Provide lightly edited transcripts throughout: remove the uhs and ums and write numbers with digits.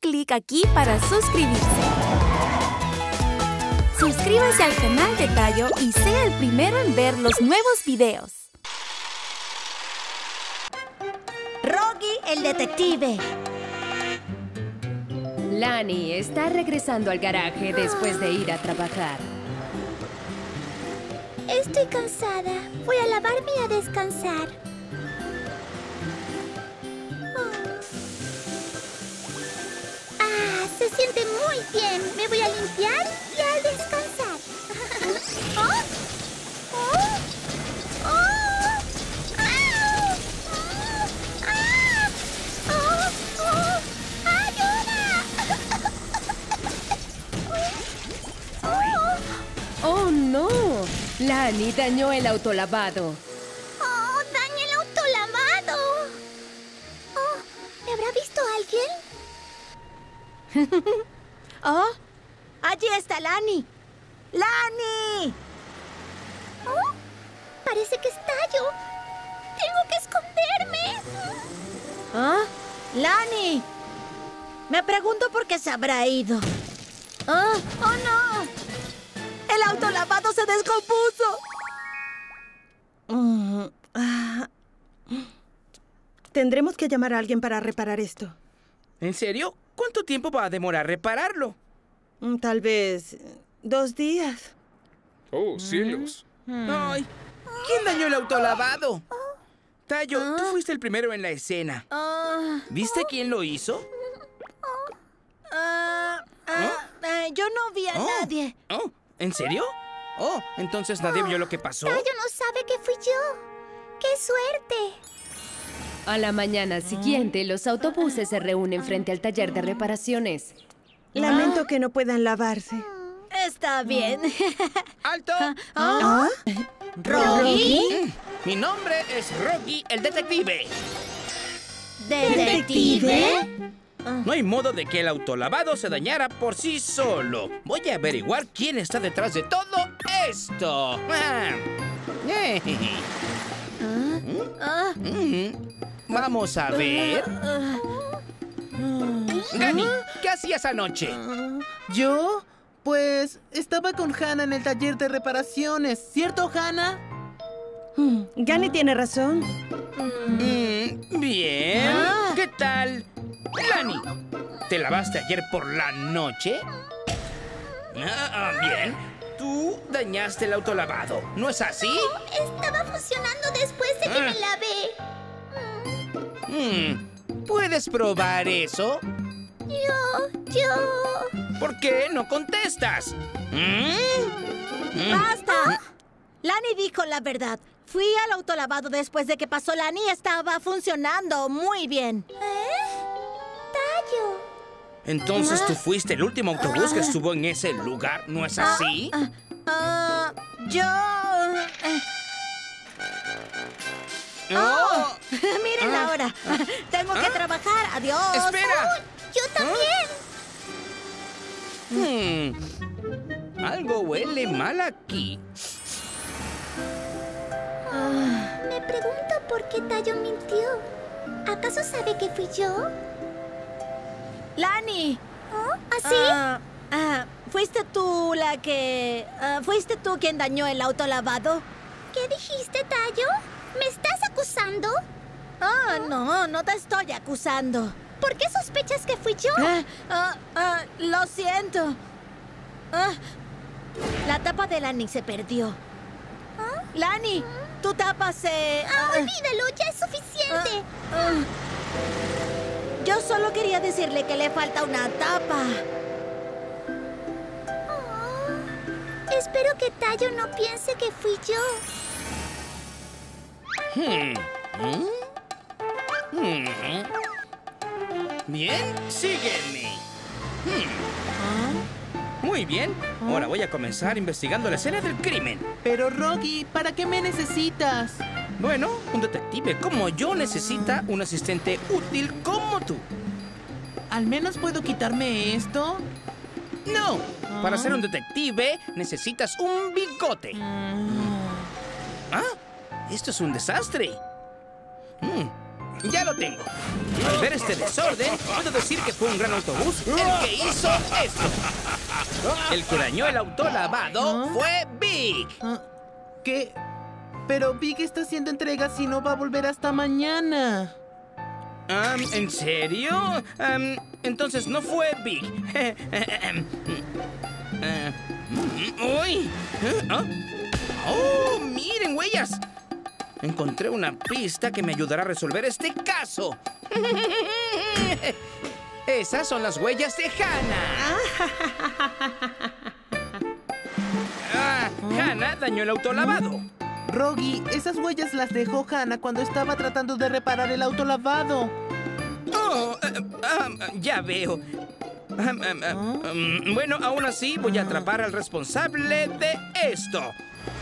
clic aquí para suscribirse. Suscríbase al canal de Tayo y sea el primero en ver los nuevos videos. Rocky, el detective. Lani está regresando al garaje después de ir a trabajar. Estoy cansada. Voy a lavarme y a descansar. Se siente muy bien. Me voy a limpiar y a descansar. ¡Oh! ¡Oh! ¡Oh! ¡Ah! ¡Ah! ¡Oh! ¡Oh! ¡Ayuda! ¡Oh, no! Lani dañó el autolavado. ¡Oh! ¡Dañé el autolavado! ¡Oh! ¿Me habrá visto alguien? ¡Oh! ¡Allí está Lani! ¡Lani! ¡Oh! Parece que es Tayo. ¡Tengo que esconderme! ¿Ah? ¡Lani! Me pregunto por qué se habrá ido. ¡Oh! ¡Oh, no! ¡El autolavado se descompuso! Tendremos que llamar a alguien para reparar esto. ¿En serio? ¿Cuánto tiempo va a demorar repararlo? Tal vez 2 días. Oh, cielos. Ay, ¿quién dañó el autolavado? Tayo, tú fuiste el primero en la escena. ¿Viste quién lo hizo? Yo no vi a nadie. Oh, ¿en serio? Oh, entonces nadie vio lo que pasó. Tayo no sabe que fui yo. ¡Qué suerte! A la mañana siguiente, los autobuses se reúnen frente al taller de reparaciones. Lamento que no puedan lavarse. Está bien. ¡Alto! ¿Rocky? Mi nombre es Rocky, el detective. ¿Detective? No hay modo de que el autolavado se dañara por sí solo. Voy a averiguar quién está detrás de todo esto. Vamos a ver. Gani, ¿qué hacías anoche? ¿Yo? Pues estaba con Hannah en el taller de reparaciones. ¿Cierto, Hannah? Gani tiene razón. Bien. ¿Qué tal? Lani, ¿te lavaste ayer por la noche? Bien. Tú dañaste el autolavado, ¿no es así? Estaba funcionando después de que me lavé. ¿Puedes probar eso? Yo... ¿Por qué no contestas? ¡Basta! Lani dijo la verdad. Fui al autolavado después de que pasó Lani y estaba funcionando muy bien. Tayo. Entonces tú fuiste el último autobús que estuvo en ese lugar, ¿no es así? Yo... Miren ahora. Tengo que trabajar. Adiós. ¡Espera! Yo también. Algo huele mal aquí. Me pregunto por qué Tayo mintió. ¿Acaso sabe que fui yo? Lani. ¿Así? ¿Fuiste tú la que... ¿Fuiste tú quien dañó el autolavado? ¿Qué dijiste, Tayo? ¿Me estás acusando? No te estoy acusando. ¿Por qué sospechas que fui yo? Lo siento. La tapa de Lani se perdió. Lani, tu tapa se... olvídalo, ya es suficiente. Yo solo quería decirle que le falta una tapa. Espero que Tayo no piense que fui yo. Bien, sígueme. Muy bien. Ahora voy a comenzar investigando la escena del crimen. Pero, Rocky, ¿para qué me necesitas? Bueno, un detective como yo necesita un asistente útil como tú. ¿Al menos puedo quitarme esto? No. Para ser un detective necesitas un bigote. Esto es un desastre. Ya lo tengo. Al ver este desorden, puedo decir que fue un gran autobús el que hizo esto. El que dañó el auto lavado fue Big. ¿Qué? Pero Big está haciendo entregas y no va a volver hasta mañana. ¿En serio? Entonces no fue Big. ¡Uy! ¡Oh, miren, huellas! Encontré una pista que me ayudará a resolver este caso. Esas son las huellas de Hannah. Hannah dañó el auto lavado. Rogi, esas huellas las dejó Hannah cuando estaba tratando de reparar el auto lavado. Oh, ya veo. Bueno, aún así voy a atrapar al responsable de esto.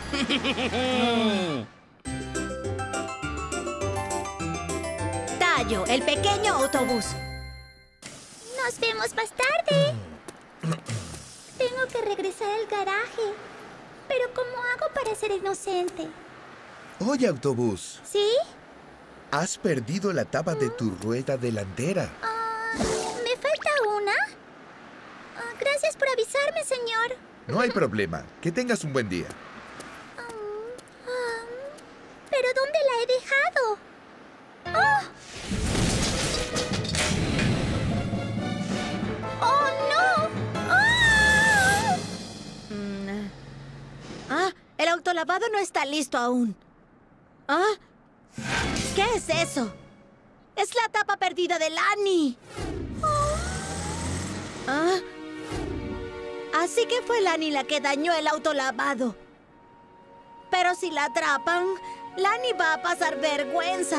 Tayo, el pequeño autobús. Nos vemos más tarde. Tengo que regresar al garaje. Pero ¿cómo hago para ser inocente? Oye, autobús. ¿Sí? Has perdido la tapa de tu rueda delantera. ¿Me falta una? Gracias por avisarme, señor. No hay problema. Que tengas un buen día. ¿Pero dónde la he dejado? ¡Oh, no! El autolavado no está listo aún. ¿Qué es eso? Es la tapa perdida de Lani. Así que fue Lani la que dañó el autolavado. Pero si la atrapan, Lani va a pasar vergüenza.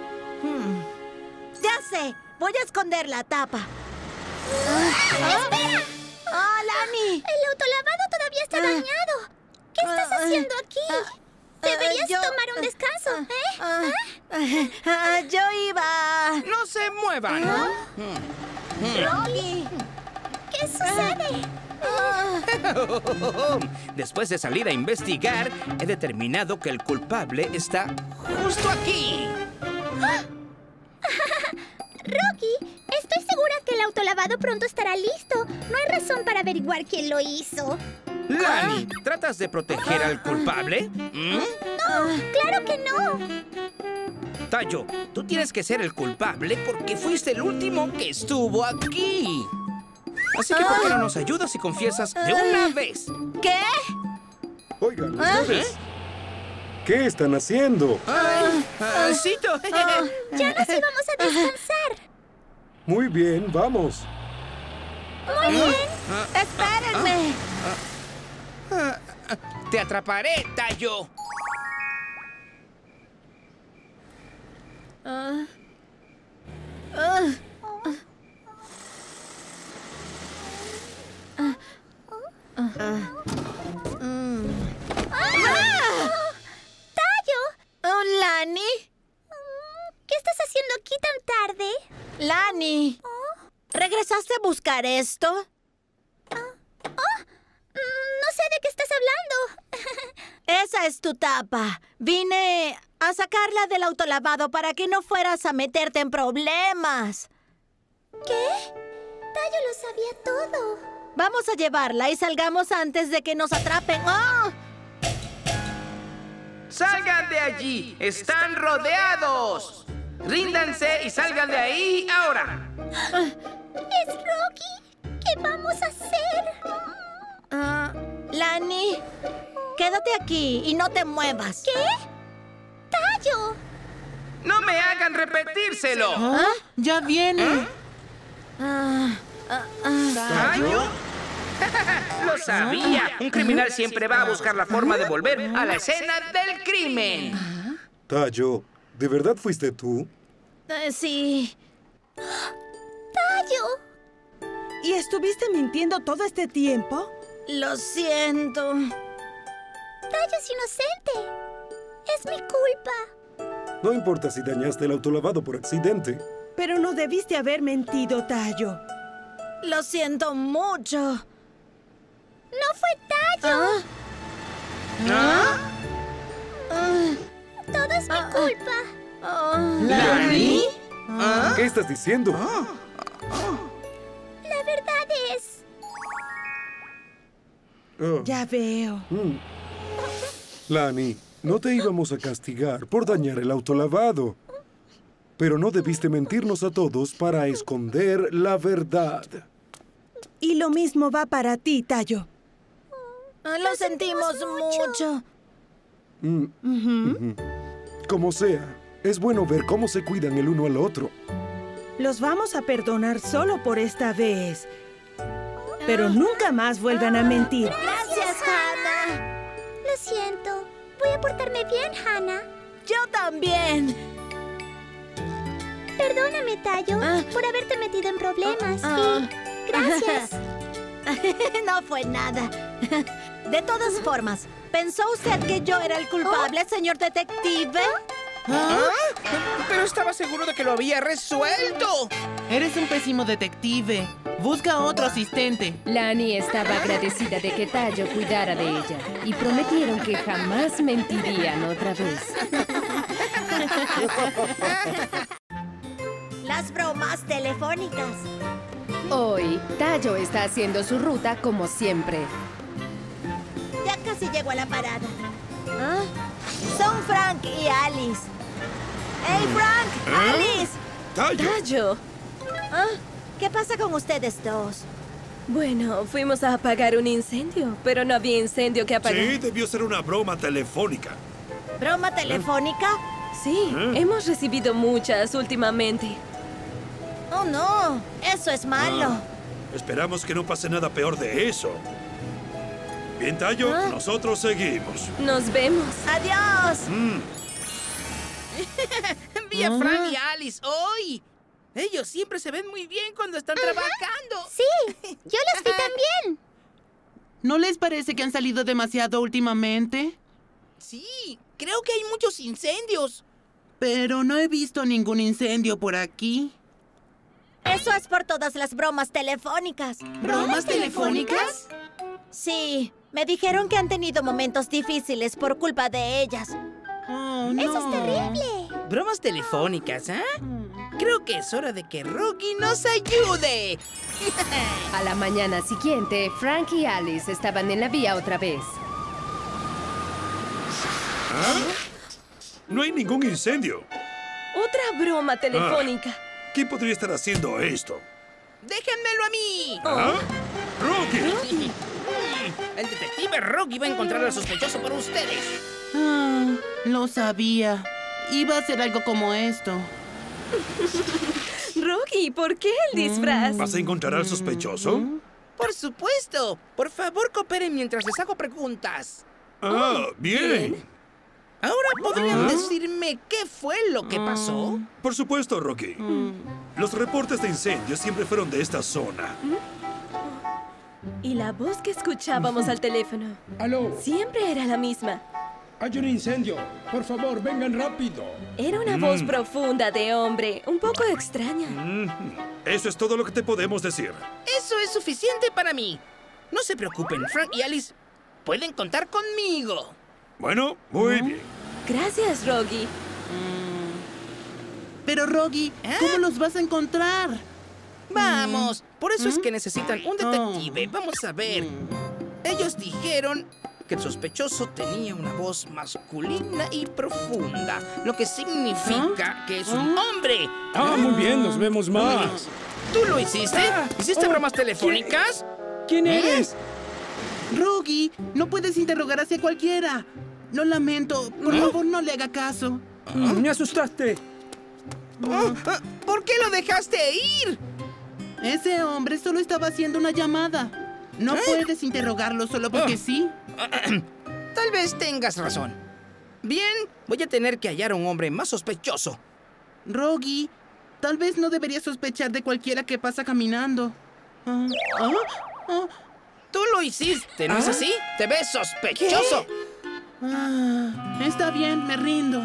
Ya sé, voy a esconder la tapa. ¡Espera! Lani! El autolavado todavía está dañado. ¿Qué estás haciendo aquí? Deberías tomar un descanso, Yo iba... ¡No se muevan! ¡Rogi! ¿Qué sucede? Después de salir a investigar, he determinado que el culpable está justo aquí. Rocky, estoy segura que el autolavado pronto estará listo. No hay razón para averiguar quién lo hizo. Lani, ¿tratas de proteger al culpable? No, claro que no. Tayo, tú tienes que ser el culpable porque fuiste el último que estuvo aquí. Así que ¿por qué no nos ayudas y confiesas de una vez? ¿Qué? Oigan, ustedes. ¿Qué están haciendo? Cito. Ya nos íbamos a descansar. Muy bien, vamos. Muy bien. ¡Espérenme! Te atraparé, Tayo. ¡Tayo! ¿Lani? ¿Qué estás haciendo aquí tan tarde? ¡Lani! ¿Regresaste a buscar esto? No sé de qué estás hablando. Esa es tu tapa. Vine a sacarla del autolavado para que no fueras a meterte en problemas. ¿Qué? Tayo lo sabía todo. Vamos a llevarla y salgamos antes de que nos atrapen. ¡Oh! ¡Salgan de allí! ¡Están rodeados! ¡Ríndanse y salgan de ahí ahora! ¡Es Rocky! ¿Qué vamos a hacer? Lani, quédate aquí y no te muevas. ¿Qué? ¡Tayo! ¡No me hagan repetírselo! ¡Ya viene! ¿Tayo? ¡Lo sabía! Un criminal siempre va a buscar la forma de volver a la escena del crimen. Tayo, ¿de verdad fuiste tú? Sí. ¡Tayo! ¿Y estuviste mintiendo todo este tiempo? Lo siento. Tayo es inocente. Es mi culpa. No importa si dañaste el autolavado por accidente. Pero no debiste haber mentido, Tayo. Lo siento mucho. ¡No fue Tayo! Todo es mi culpa. ¿Lani? ¿Qué estás diciendo? La verdad es... Ya veo. Lani, no te íbamos a castigar por dañar el autolavado. Pero no debiste mentirnos a todos para esconder la verdad. Y lo mismo va para ti, Tayo. Lo sentimos mucho. Como sea, es bueno ver cómo se cuidan el uno al otro. Los vamos a perdonar solo por esta vez. Pero nunca más vuelvan a mentir. Gracias, Hannah. Lo siento. Voy a portarme bien, Hannah. Yo también. Perdóname, Tayo, por haberte metido en problemas. Y gracias. No fue nada. De todas formas, ¿pensó usted que yo era el culpable, señor detective? Pero estaba seguro de que lo había resuelto. Eres un pésimo detective. Busca otro asistente. Lani estaba agradecida de que Tayo cuidara de ella y prometieron que jamás mentirían otra vez. Las bromas telefónicas. Hoy, Tayo está haciendo su ruta como siempre. Ya casi llego a la parada. Son Frank y Alice. ¡Hey, Frank! ¡Alice! ¡Tayo! ¿Qué pasa con ustedes dos? Bueno, fuimos a apagar un incendio, pero no había incendio que apagar. Sí, debió ser una broma telefónica. ¿Broma telefónica? Sí, hemos recibido muchas últimamente. Oh, no. Eso es malo. Esperamos que no pase nada peor de eso. Bien, Tayo, nosotros seguimos. Nos vemos. ¡Adiós! Vi a Frank y Alice hoy. Ellos siempre se ven muy bien cuando están trabajando. Sí, yo los vi también. ¿No les parece que han salido demasiado últimamente? Sí, creo que hay muchos incendios. Pero no he visto ningún incendio por aquí. Eso es por todas las bromas telefónicas. ¿Bromas telefónicas? Sí, me dijeron que han tenido momentos difíciles por culpa de ellas. Oh, no. Eso es terrible. Bromas telefónicas, ¿eh? Creo que es hora de que Rocky nos ayude. A la mañana siguiente, Frank y Alice estaban en la vía otra vez. No hay ningún incendio. Otra broma telefónica. ¿Quién podría estar haciendo esto? ¡Déjenmelo a mí! ¡Rocky! El detective Rocky va a encontrar al sospechoso por ustedes. Lo sabía. Iba a hacer algo como esto. Rocky, ¿por qué el disfraz? ¿Vas a encontrar al sospechoso? Por supuesto. Por favor, cooperen mientras les hago preguntas. Bien. ¿Ahora podrían decirme qué fue lo que pasó? Por supuesto, Rocky. Los reportes de incendios siempre fueron de esta zona. Y la voz que escuchábamos al teléfono. ¡Aló! Siempre era la misma. Hay un incendio. Por favor, vengan rápido. Era una voz profunda de hombre, un poco extraña. Eso es todo lo que te podemos decir. Eso es suficiente para mí. No se preocupen, Frank y Alice pueden contar conmigo. Bueno, muy bien. Gracias, Rocky. Pero, Rocky, ¿cómo los vas a encontrar? Vamos, por eso es que necesitan un detective. Vamos a ver. Ellos dijeron que el sospechoso tenía una voz masculina y profunda, lo que significa que es un hombre. Muy bien, nos vemos más. ¿Tú lo hiciste? ¿Hiciste bromas telefónicas? ¿Quién eres? Rocky, no puedes interrogar hacia cualquiera. Lo lamento. Por favor, no le haga caso. Me asustaste. ¿Por qué lo dejaste ir? Ese hombre solo estaba haciendo una llamada. No puedes interrogarlo solo porque sí. Tal vez tengas razón. Bien, voy a tener que hallar a un hombre más sospechoso. Rocky, tal vez no deberías sospechar de cualquiera que pasa caminando. Tú lo hiciste, ¿no es así? Te ves sospechoso. Está bien, me rindo.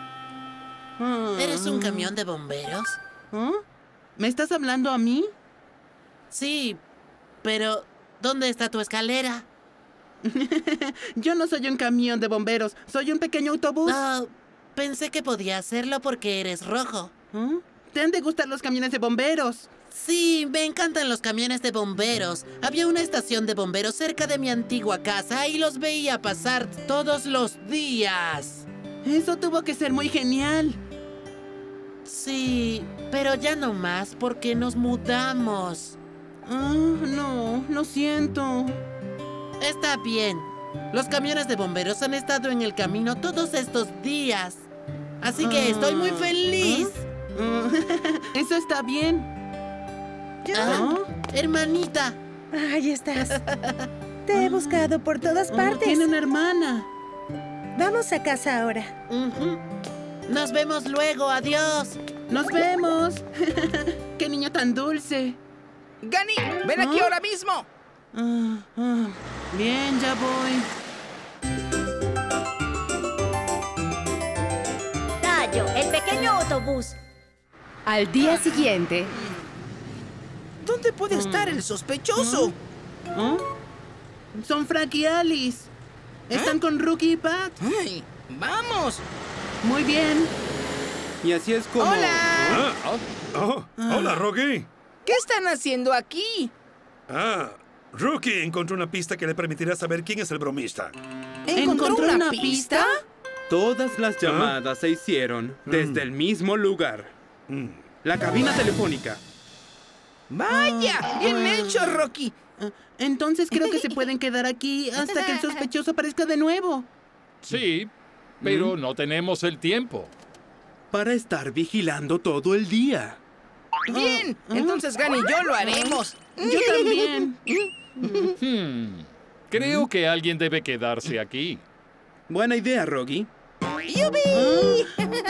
¿Eres un camión de bomberos? ¿Me estás hablando a mí? Sí, pero ¿dónde está tu escalera? Yo no soy un camión de bomberos, soy un pequeño autobús. Pensé que podía hacerlo porque eres rojo. ¿Te han de gustar los camiones de bomberos? Sí, me encantan los camiones de bomberos. Había una estación de bomberos cerca de mi antigua casa y los veía pasar todos los días. Eso tuvo que ser muy genial. Sí, pero ya no más porque nos mudamos. No, lo siento. Está bien. Los camiones de bomberos han estado en el camino todos estos días. Así que estoy muy feliz. Eso está bien. Hermanita. Ahí estás. Te he buscado por todas partes. Tiene una hermana. Vamos a casa ahora. Nos vemos luego. Adiós. Nos vemos. ¡Qué niño tan dulce! ¡Gani! ¡Ven aquí ahora mismo! Bien, ya voy. Tayo, el pequeño autobús. Al día siguiente... ¿Dónde puede estar el sospechoso? Son Frank y Alice. Están con Rookie y Pat. ¡Ay! ¡Vamos! Muy bien. Y así es como... ¡Hola! Hola, Rocky. ¿Qué están haciendo aquí? Rookie encontró una pista que le permitirá saber quién es el bromista. ¿Encontró una pista? Todas las llamadas se hicieron desde el mismo lugar. La cabina telefónica. ¡Vaya! ¡Bien hecho, Rocky! Entonces creo que se pueden quedar aquí hasta que el sospechoso aparezca de nuevo. Sí, pero no tenemos el tiempo. Para estar vigilando todo el día. ¡Bien! Entonces Gani y yo lo haremos. Yo también. Creo que alguien debe quedarse aquí. Buena idea, Rocky. ¡Yupi!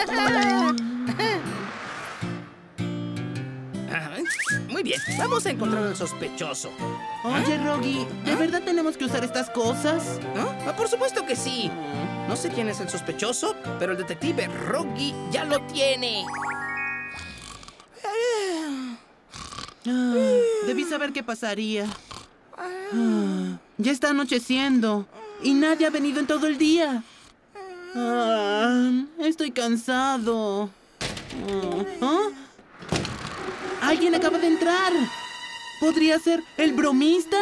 Muy bien, vamos a encontrar al sospechoso. Oye, Rocky, ¿de verdad tenemos que usar estas cosas? Por supuesto que sí. No sé quién es el sospechoso, pero el detective Rocky ya lo tiene. Debí saber qué pasaría. Ya está anocheciendo y nadie ha venido en todo el día. Estoy cansado. Alguien acaba de entrar. ¿Podría ser el bromista?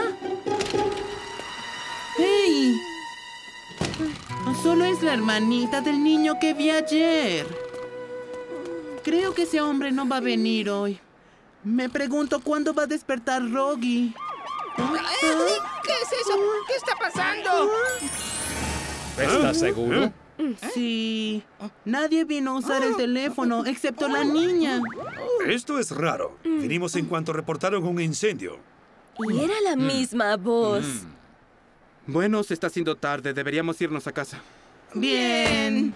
¡Hey! Solo es la hermanita del niño que vi ayer. Creo que ese hombre no va a venir hoy. Me pregunto cuándo va a despertar Rocky. ¿Qué es eso? ¿Qué está pasando? ¿Estás seguro? Sí. Nadie vino a usar el teléfono, excepto la niña. Esto es raro. Vinimos en cuanto reportaron un incendio. Y era la misma voz. Bueno, se está haciendo tarde. Deberíamos irnos a casa. Bien.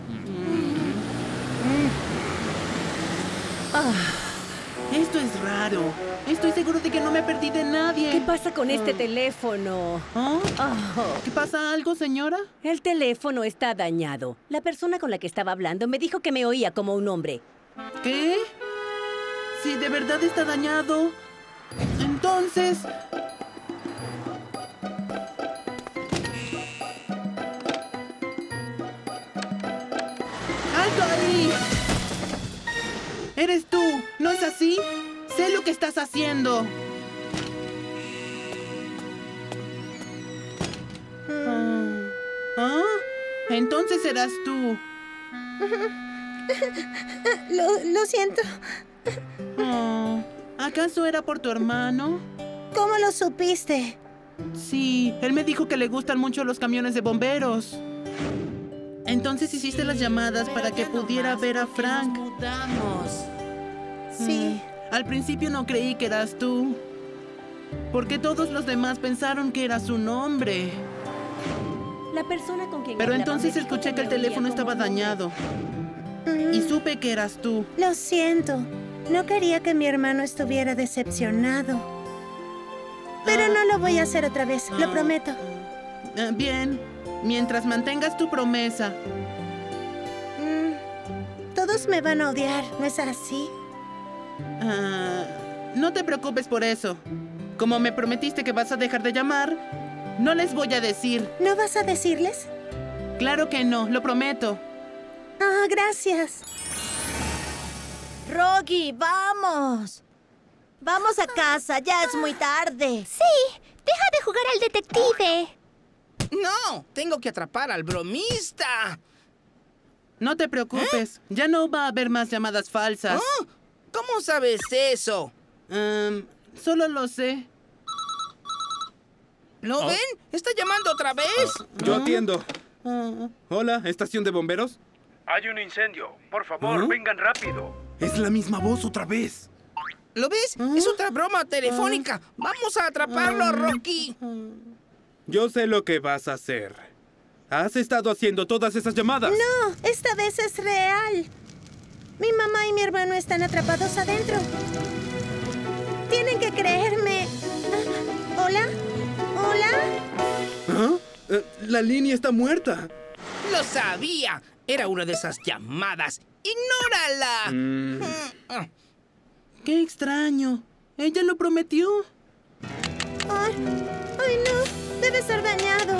Esto es raro. Estoy seguro de que no me perdí de nadie. ¿Qué pasa con este teléfono? ¿Qué pasa algo, señora? El teléfono está dañado. La persona con la que estaba hablando me dijo que me oía como un hombre. ¿Qué? Si de verdad está dañado, entonces... ¡Alto ahí! ¡Eres tú! ¿No es así? Sé lo que estás haciendo. Entonces serás tú. Lo siento. ¿Acaso era por tu hermano? ¿Cómo lo supiste? Sí, él me dijo que le gustan mucho los camiones de bomberos. Entonces hiciste las llamadas para que pudiera ver a Frank. Nos mudamos. Sí. Al principio no creí que eras tú. Porque todos los demás pensaron que era su nombre. La persona con quien Pero hablaba entonces me dijo escuché que el me oía teléfono como estaba un dañado. Y supe que eras tú. Lo siento. No quería que mi hermano estuviera decepcionado. Pero no lo voy a hacer otra vez, lo prometo. Bien, mientras mantengas tu promesa. Todos me van a odiar, ¿no es así? No te preocupes por eso. Como me prometiste que vas a dejar de llamar, no les voy a decir. ¿No vas a decirles? Claro que no, lo prometo. Ah, gracias. Rocky, vamos. Vamos a casa, ya es muy tarde. Sí, deja de jugar al detective. No, tengo que atrapar al bromista. No te preocupes, ya no va a haber más llamadas falsas. ¿Oh? ¿Cómo sabes eso? Solo lo sé. ¿Lo ven? ¿Está llamando otra vez? Yo atiendo. Hola, ¿estación de bomberos? Hay un incendio. Por favor, vengan rápido. Es la misma voz otra vez. ¿Lo ves? Es otra broma telefónica. Vamos a atraparlo, Rocky. Yo sé lo que vas a hacer. ¿Has estado haciendo todas esas llamadas? No, esta vez es real. Mi mamá y mi hermano están atrapados adentro. Tienen que creerme. ¿Hola? ¿Hola? ¿Ah? La línea está muerta. ¡Lo sabía! Era una de esas llamadas. ¡Ignórala! ¡Qué extraño! Ella lo prometió. Ay, no. Debe estar dañado.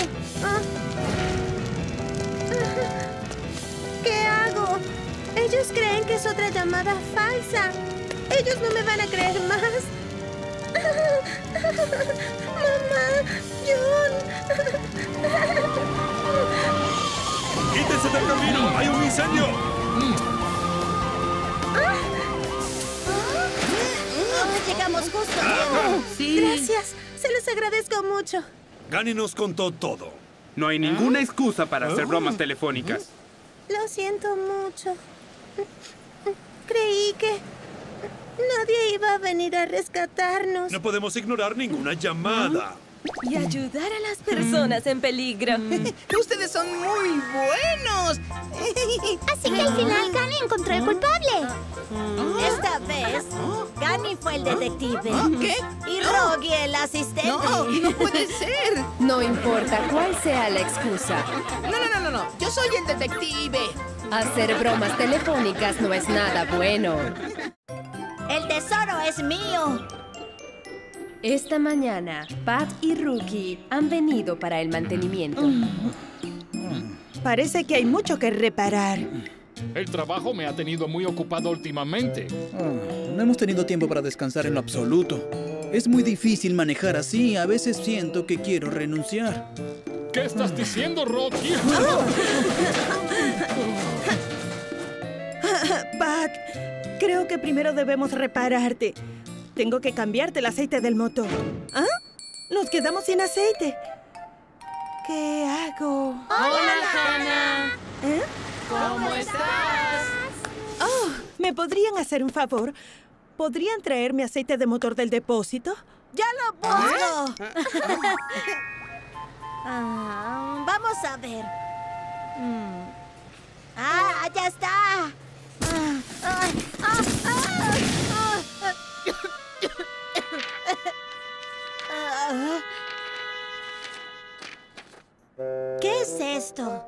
¿Qué hago? Ellos creen que es otra llamada falsa. Ellos no me van a creer más. Mamá, John. ¡Quítense del camino! ¡Hay un incendio! Llegamos justo. Sí. Gracias. Se los agradezco mucho. Gani nos contó todo. No hay ninguna excusa para hacer bromas telefónicas. Lo siento mucho. Creí que nadie iba a venir a rescatarnos. No podemos ignorar ninguna llamada. Y ayudar a las personas en peligro. ¡Ustedes son muy buenos! Así que al final Gani encontró el culpable. Esta vez, Gani fue el detective. ¿Qué? Y Rocky el asistente. No puede ser. No importa cuál sea la excusa. No. Yo soy el detective. Hacer bromas telefónicas no es nada bueno. El tesoro es mío. Esta mañana, Pat y Rookie han venido para el mantenimiento. Parece que hay mucho que reparar. El trabajo me ha tenido muy ocupado últimamente. No hemos tenido tiempo para descansar en lo absoluto. Es muy difícil manejar así. A veces siento que quiero renunciar. ¿Qué estás diciendo, Rocky? Pat, creo que primero debemos repararte. Tengo que cambiarte el aceite del motor. ¿Ah? Nos quedamos sin aceite. ¿Qué hago? ¡Hola, Hannah! ¿Eh? ¿Cómo estás? Oh, ¿me podrían hacer un favor? ¿Podrían traerme aceite de motor del depósito? ¡Ya lo busco! Vamos a ver. Ya está. ¿Qué es esto?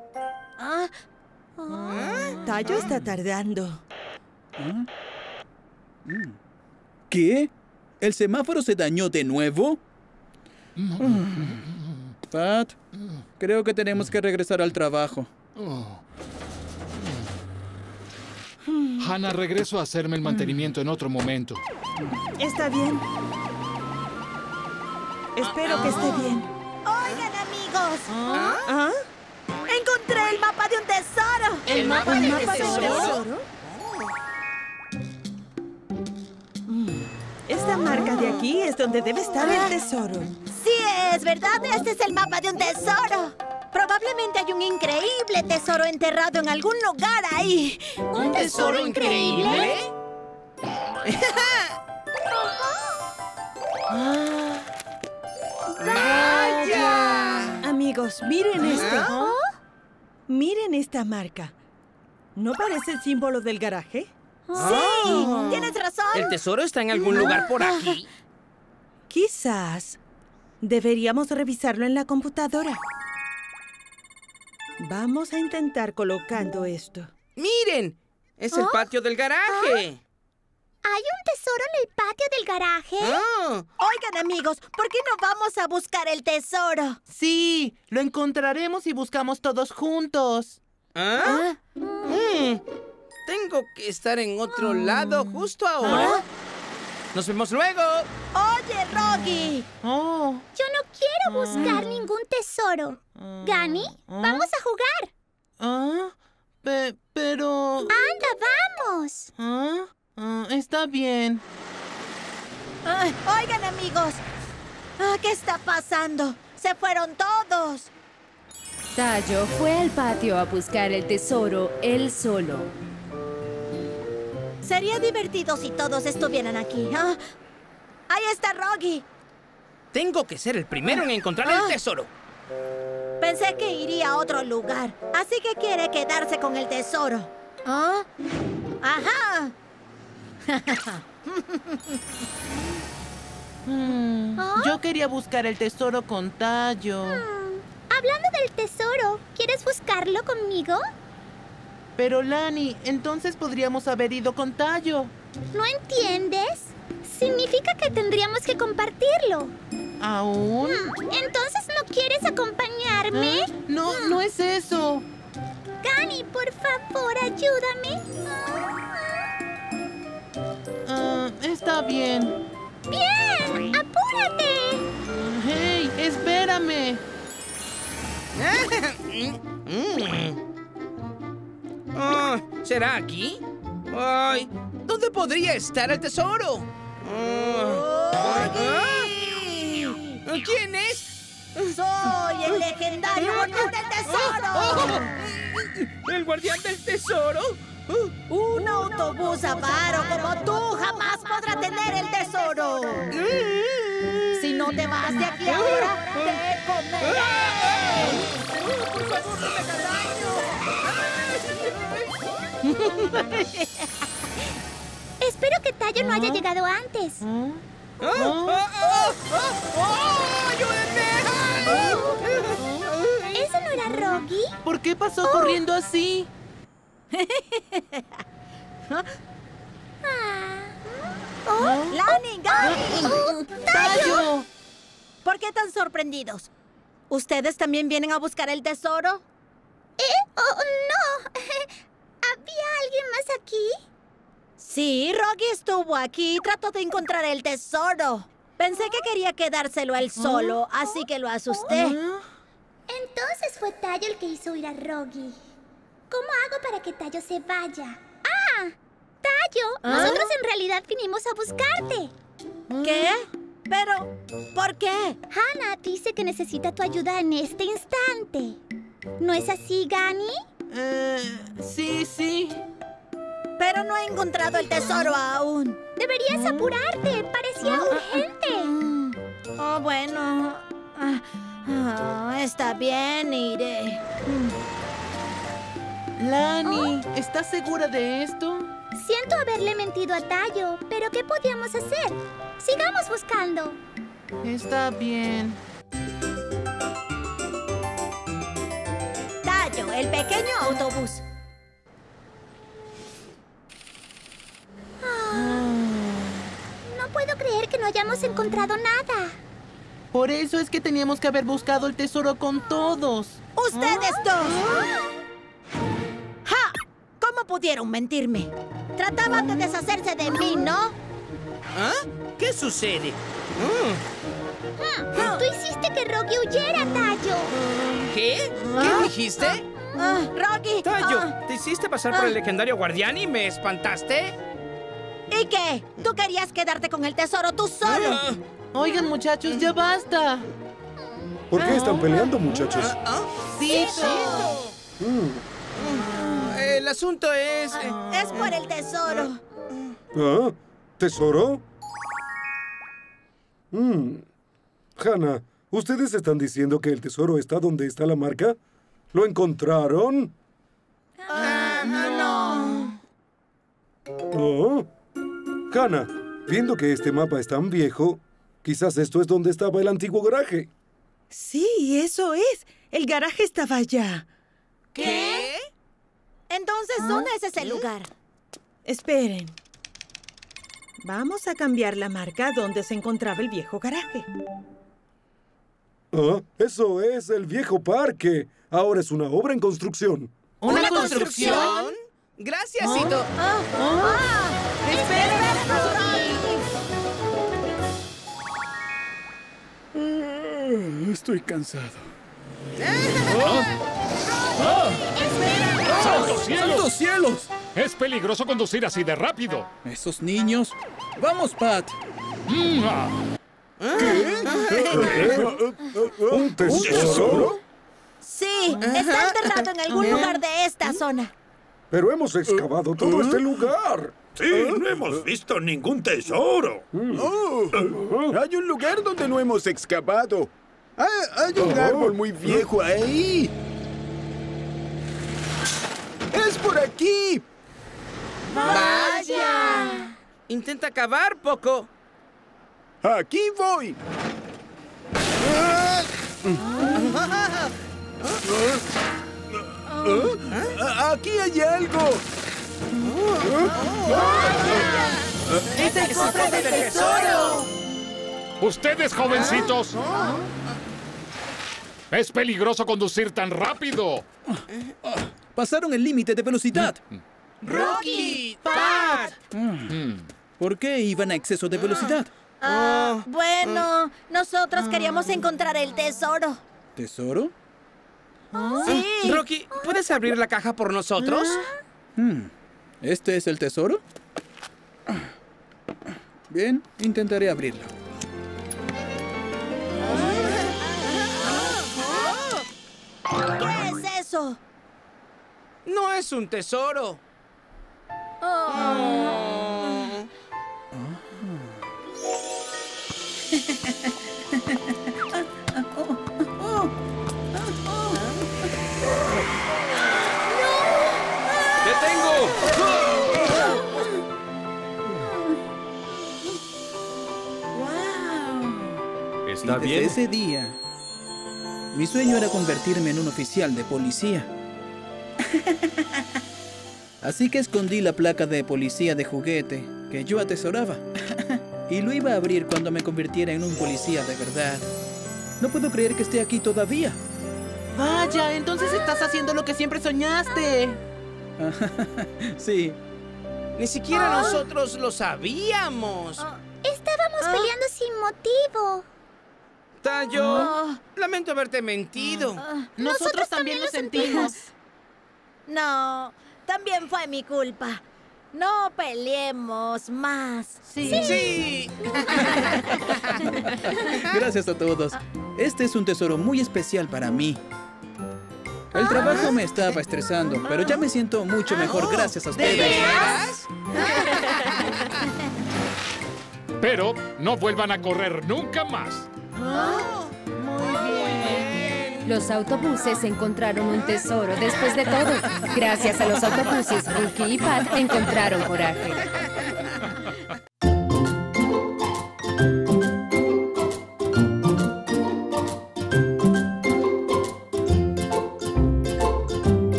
Tayo está tardando. ¿Qué? ¿El semáforo se dañó de nuevo? Pat, creo que tenemos que regresar al trabajo. Hannah, regreso a hacerme el mantenimiento en otro momento. Está bien. Espero que esté bien. Oigan, amigos. Encontré el mapa de un tesoro. ¿El mapa del tesoro? Esta marca de aquí es donde debe estar el tesoro. Sí, es verdad. Este es el mapa de un tesoro. Probablemente hay un increíble tesoro enterrado en algún lugar ahí. ¿Un tesoro increíble? ¡Vaya! Amigos, miren esto. Miren esta marca. ¿No parece el símbolo del garaje? ¡Sí! ¡Tienes razón! ¿El tesoro está en algún lugar por aquí? Quizás deberíamos revisarlo en la computadora. Vamos a intentar colocando esto. ¡Miren! ¡Es el patio del garaje! ¿Hay un tesoro en el patio del garaje? Oigan, amigos, ¿por qué no vamos a buscar el tesoro? Sí, lo encontraremos si buscamos todos juntos. ¿Ah? Tengo que estar en otro lado justo ahora. ¡Nos vemos luego! ¡Oye, Rocky! Yo no quiero buscar ningún tesoro. ¿Gani? ¡Vamos a jugar! Pero... ¡Anda, vamos! Está bien. Oigan, amigos. ¿Qué está pasando? ¡Se fueron todos! Tayo fue al patio a buscar el tesoro él solo. Sería divertido si todos estuvieran aquí. ¡Ahí está Rocky! Tengo que ser el primero en encontrar el tesoro. Pensé que iría a otro lugar, así que quiere quedarse con el tesoro. ¡Ajá! Yo quería buscar el tesoro con Tayo. Hablando del tesoro, ¿quieres buscarlo conmigo? Pero Lani, entonces podríamos haber ido con Tayo. ¿No entiendes? Significa que tendríamos que compartirlo. ¿Aún? ¿Entonces no quieres acompañarme? No es eso. Gani, por favor, ayúdame. Está bien. ¡Bien! ¡Apúrate! ¡Hey, espérame! ¿Será aquí? Ay, ¿dónde podría estar el tesoro? ¿Quién es? ¡Soy el legendario guardián del tesoro! ¿El guardián del tesoro? Un autobús avaro como tú jamás podrá tener el tesoro. Si no te vas de aquí ahora, te comeré. ¡Por favor, no me hagas daño! Espero que Tayo no haya llegado antes. ¿Eso no era Rocky? ¿Por qué pasó corriendo así? ¡Lani, Gani! ¡Tayo! ¿Por qué tan sorprendidos? ¿Ustedes también vienen a buscar el tesoro? No. ¿Había alguien más aquí? Sí, Rocky estuvo aquí y trató de encontrar el tesoro. Pensé que quería quedárselo él solo, así que lo asusté. Entonces fue Tayo el que hizo ir a Rocky. ¿Cómo hago para que Tayo se vaya? Tayo, nosotros en realidad vinimos a buscarte. ¿Qué? Pero, ¿por qué? Hannah dice que necesita tu ayuda en este instante. ¿No es así, Gani? Sí. Pero no he encontrado el tesoro aún. Deberías apurarte. Parecía urgente. Bueno. Está bien, iré. Lani, ¿estás segura de esto? Siento haberle mentido a Tayo, pero ¿qué podíamos hacer? Sigamos buscando. Está bien. Tayo, el pequeño autobús. No puedo creer que no hayamos encontrado nada. Por eso es que teníamos que haber buscado el tesoro con todos. ¡Ustedes dos! ¡Ja! ¿Cómo pudieron mentirme? Trataban de deshacerse de mí, ¿no? ¿Qué sucede? Tú hiciste que Rocky huyera, Tayo. ¿Qué? ¿Qué dijiste? Rocky. Tayo, ¿te hiciste pasar por el legendario guardián y me espantaste? ¿Y qué? ¿Tú querías quedarte con el tesoro tú solo? Oigan, muchachos, ya basta. ¿Por qué están peleando, muchachos? Sí. El asunto es... Es por el tesoro. ¿Tesoro? Hannah, ¿ustedes están diciendo que el tesoro está donde está la marca? ¿Lo encontraron? No. ¿Oh? Hannah, viendo que este mapa es tan viejo, quizás esto es donde estaba el antiguo garaje. Sí, eso es. El garaje estaba allá. ¿Qué? Entonces, ¿dónde es ese lugar? Esperen. Vamos a cambiar la marca donde se encontraba el viejo garaje. Eso es el viejo parque. Ahora es una obra en construcción. ¿Una construcción? Gracias, Cito. Estoy cansado. ¡Santos cielos! ¡Santos cielos! Es peligroso conducir así de rápido. Esos niños. ¡Vamos, Pat! ¿Un tesoro? Sí, está enterrado en algún lugar de esta zona. Pero hemos excavado todo este lugar. Sí, no hemos visto ningún tesoro. Hay un lugar donde no hemos excavado. Hay un árbol muy viejo ahí. ¡Es por aquí! ¡Vaya! Intenta cavar, Poco. ¡Aquí voy! ¡Aquí hay algo! ¡Es el cofre del tesoro! ¡Ustedes, jovencitos! ¡Es peligroso conducir tan rápido! Pasaron el límite de velocidad. ¡Rocky! ¡Pat! ¿Por qué iban a exceso de velocidad? Bueno, nosotros queríamos encontrar el tesoro. ¿Tesoro? Sí. Rocky, ¿puedes abrir la caja por nosotros? ¿Este es el tesoro? Bien, intentaré abrirlo. ¿Qué es eso? No es un tesoro. ¿Está bien? Desde ese día, mi sueño era convertirme en un oficial de policía. Así que escondí la placa de policía de juguete que yo atesoraba. Y lo iba a abrir cuando me convirtiera en un policía de verdad. No puedo creer que esté aquí todavía. Vaya, entonces estás haciendo lo que siempre soñaste. Sí. Ni siquiera nosotros lo sabíamos. Estábamos peleando sin motivo. Tayo, lamento haberte mentido. Nosotros también lo sentimos. No, también fue mi culpa. No peleemos más. Sí. Gracias a todos. Este es un tesoro muy especial para mí. El trabajo me estaba estresando, pero ya me siento mucho mejor gracias a ustedes. ¿De veras? Pero no vuelvan a correr nunca más. Muy bien. Los autobuses encontraron un tesoro después de todo. Gracias a los autobuses, Rookie y Pat encontraron coraje.